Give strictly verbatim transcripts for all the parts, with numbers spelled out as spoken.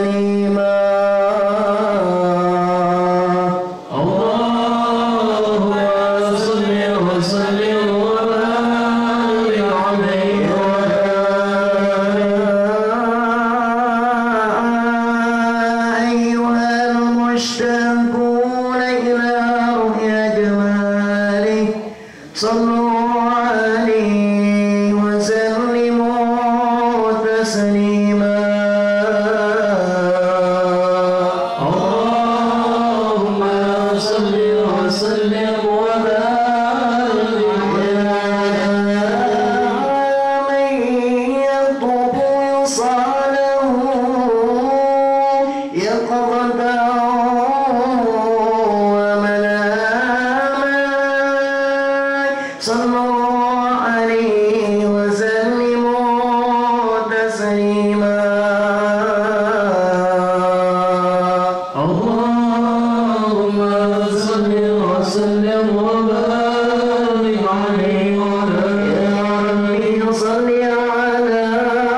تسليما اللهم صل وسلم وبارك عليه أيها المشتاقون إلى رؤيا جماله صلوا عليه وسلموا تسليما اللهم صل وسلم وبارك على من يطلب وصاله يقظة ومناما صلوا عليه وسلموا تسليما اللهم صل وسلم وبارك عليه وعلى ربي صل على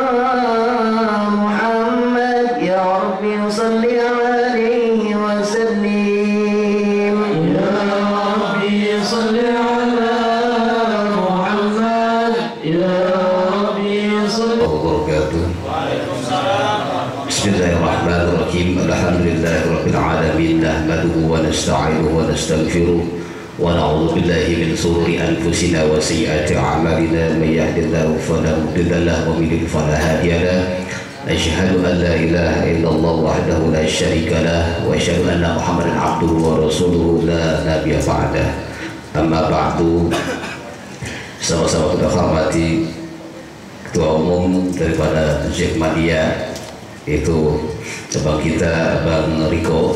محمد يا ربي صل عليه وسلم يا ربي صل على محمد يا ربي صل wabarakatuh. Bismillahirrahmanirrahim. Alhamdulillahirabbil alamin. Nahmaduhu wa nasta'inuhu wa nastaghfiruh wa na'udzu billahi min shururi anfusina wa sayyiati a'malina. May yahdihillahu fala mudilla lahu wa may yudlil fala hadiya lahu. Asyhadu an la ilaha illallah wahdahu la syarika lahu wa asyhadu anna Muhammadan abduhu wa rasuluhu la nabiyya ba'dah. Amma ba'du. Sama-sama kita hormati Ketua Umum daripada Jackmania, yaitu cabang kita Bang Riko.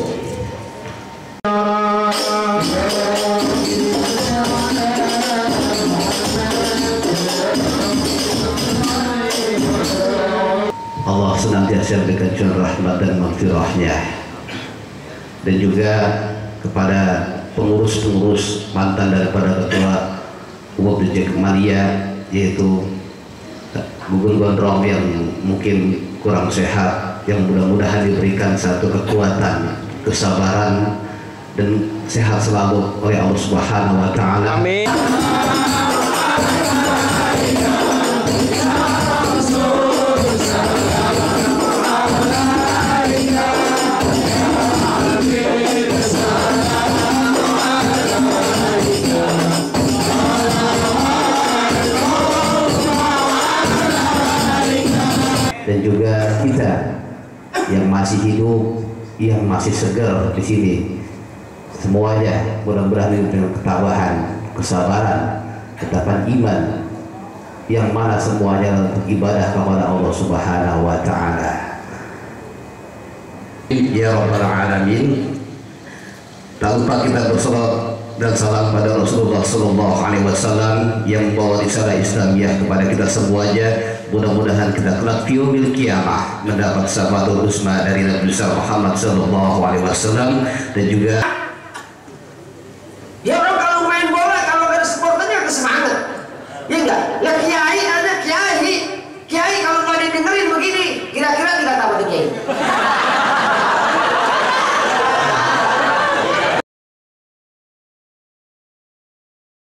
Allah senantiasa memberikan curah rahmat dan maghfirahnya, dan juga kepada pengurus-pengurus mantan daripada Ketua Umum Jackmania, yaitu Gugun Gondrong yang mungkin kurang sehat, yang mudah-mudahan diberikan satu kekuatan, kesabaran, dan sehat selalu oleh Allah Subhanahu wa Ta'ala. Amin. Dan juga kita yang masih hidup, yang masih segar di sini, semuanya mudah-mudahan dengan ketabahan, kesabaran, ketabahan iman, yang mana semuanya untuk ibadah kepada Allah Subhanahu wa Ta'ala. Ya Rabbal Alamin. Tak lupa kita bersalawat dan salam pada Rasulullah Sallallahu Alaihi Wasallam yang membawa risalah Islamiyah kepada kita semuanya. Mudah-mudahan kita kelak fi yaumil qiyamah mendapat syafaat husna dari Nabi besar Muhammad Sallallahu Alaihi Wasallam, dan juga